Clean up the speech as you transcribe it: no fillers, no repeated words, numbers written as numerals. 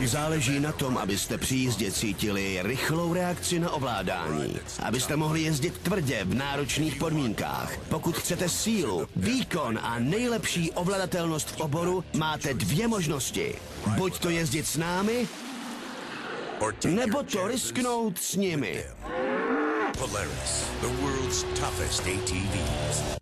Nám záleží na tom, abyste při jízdě cítili rychlou reakci na ovládání. Abyste mohli jezdit tvrdě v náročných podmínkách. Pokud chcete sílu, výkon a nejlepší ovladatelnost v oboru, máte dvě možnosti. Buď to jezdit s námi, nebo to risknout s nimi. Polaris, the world's toughest ATVs.